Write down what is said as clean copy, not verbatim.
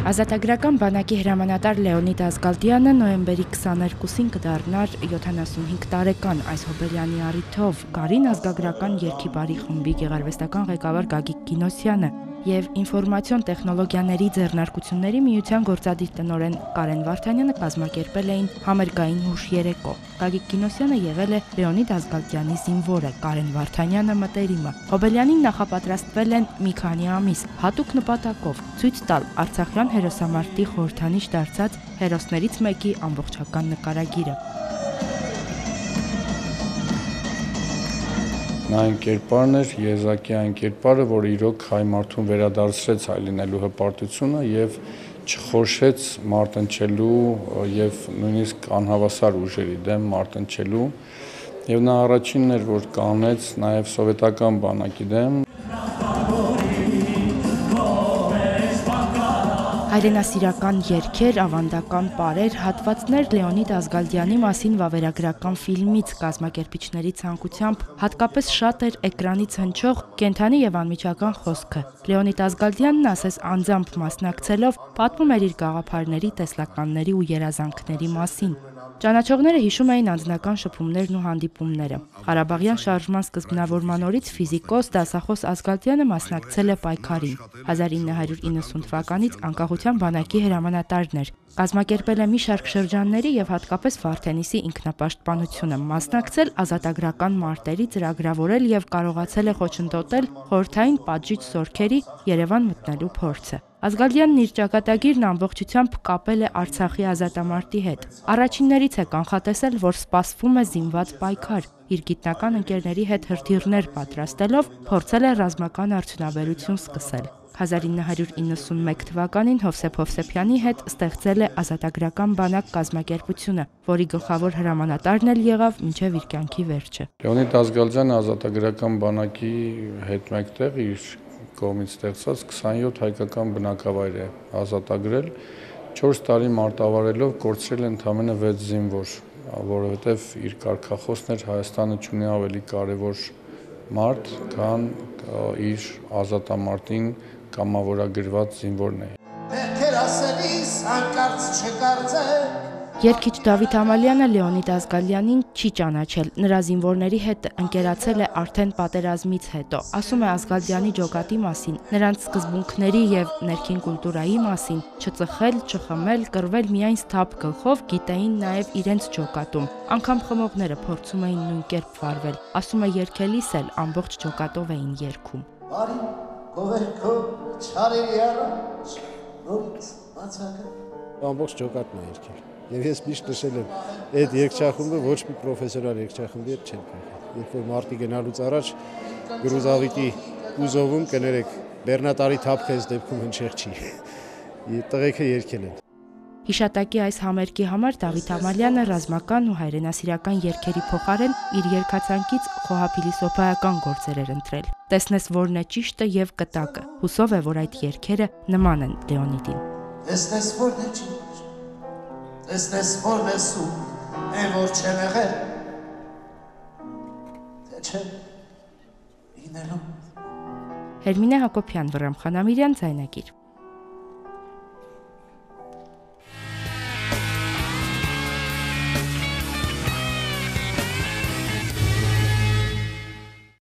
Ազատագրական բանակի հրամանատար Լեոնիդ Ազգալդյանը նոյեմբերի 22-ին կդառնար 75 տարեկան այս հոբելյանի առիթով Գարին ազգագրական երգի բարի խմբի գեղարվեստական ղեկավար Գագիկ Կինոսյանը եւ ինֆորմացիոն տեխնոլոգիաների ձեռնարկությունների միության գործադիր տնօրեն Կարեն Վարդանյանը կազմակերպել էին համերգային հուշ երեկո։ Գագիկ Կինոսյանը եղել է Լեոնիդ Ազգալդյանի զինվորը, Կարեն Վարդանյանը մտերիմը։ Հոբելյանին նախապատրաստվել են մի քանի ամիս հատուկ նպատակով ցույց տալ Արցախյան հերոսամարտի խորհրդանիշ դարձած հերոսներից մեկի ամբողջական նկարագիրը։ Նա այն կերպարն էր, եզակի այն կերպարը, որը իրոք հայ մարդուն վերադարձրեց հայ լինելու հպարտությունը եւ չխորշեց մարտնչելու եւ նույնիսկ անհավասար ուժերի դեմ մարտնչելու եւ նա առաջինն էր, որ կանեց նաեւ սովետական բանակի դեմ։ Հայրենասիրական երգեր, ավանդական պարեր, հատվածներ Լեոնիդ Ազգալդյանի մասին վավերագրական ֆիլմից կազմակերպիչների ցանկությամբ հատկապես շատ էր էկրանից հնչող կենդանի եւ անմիջական խոսքը։ Լեոնիդ Ազգալդյանն ասես անձամբ մասնակցելով պատմում էր իր գաղափարների, տեսլականների ու երազանքների մասին։ Ճանաչողները հիշում էին անձնական շփումներն ու հանդիպումները։ Ղարաբաղյան շարժման սկզբնավորման օրից ֆիզիկոս, դասախոս Ազգալդյանը մասնակցել է պայքարին։ 1990 թվականից անկախության բանակի հրամանատարն էր։ Կազմակերպել է մի շարք շրջանների եւ հատկապես Վարդենիսի ինքնապաշտպանությունը, մասնակցել ազատագրական մարտերի, ծրագրավորել եւ կարողացել է խոչընդոտել խորհրդային պատժիչ զորքերի Երևան մտնելու փորձը։ Ազգալդյանն իր ճակատագիրն ամբողջությամբ կապել է Արցախի ազատամարտի հետ։ Առաջիններից է կանխատեսել, որ սպասվում է զինված պայքար։ Իր գիտնական ընկերների հետ հրթիռներ պատրաստելով փորձել է ռազմական արդյունաբերություն սկսել։ 1991 թվականին Հովսեփ Հովսեփյանի հետ ստեղծել է ազատագրական բանակ կազմակերպությունը, որի գլխավոր հրամանատարն էլ եղավ մինչև իր կյանքի վերջը։ Լեոնիդ Ազգալդյանը ազատագրական բանակի հետ մեկտեղ իր կողմից ստեղծած 27 հայկական բնակավայր է ազատագրել, 4 տարի մարտավարելով կորցրել ընդամենը 6 զինվոր, որովհետև իր կարգախոսն էր Հայաստանը չունի ավելի կարևոր մարդ, քան իր ազատամարտին կամավորագրված զինվորն է։ Երգիչ Դավիթ Ամալյանը Լեոնիդ Ազգալյանին չի ճանաչել, նրա զինվորների հետ ընկերացել է արդեն պատերազմից հետո, ասում է Ազգալյանի ջոկատի մասին, նրանց սկզբունքների եւ ներքին կուլտուրայի մասին, չծխել, չխմել, կռվել միայն սթափ գլխով, գիտեին նաեւ իրենց ջոկատում, անգամ խմողները փորձում էին նույն կերպ վարվել, ասում է երգելիս էլ ամբողջ ջոկատով էին երգում։ Ամբողջ ջոկատն է երգել։ Եվ ես միշտ նշել եմ, այդ երգչախումբը ոչ մի պրոֆեսիոնալ երգչախմբի հետ չեն կախել։ Երբ որ մարտի գնալուց առաջ գրուզավիկի կուզովում կներեք, բեռնատարի թափքը այս դեպքում հնչեղ չի։ Տղեկը երգել են։ Հիշատակի այս համերգի համար Դավիթ Ամալյանը ռազմական ու հայրենասիրական երգերի փոխարեն իր երգացանկից խոհափիլիսոփայական գործեր էր ընտրել։ Տեսնես որն է ճիշտը եւ կտակը։ Հուսով է, որ այդ երգերը նման են Լեոնիդին։ Տեսնես որն է ճիշտ, տեսնես որն է սուտ, որ չեմ եղել, թե չէ ինելու։ Հերմինե Հակոբյան, Վռամ Խանամիրյան, Ձայնագիր։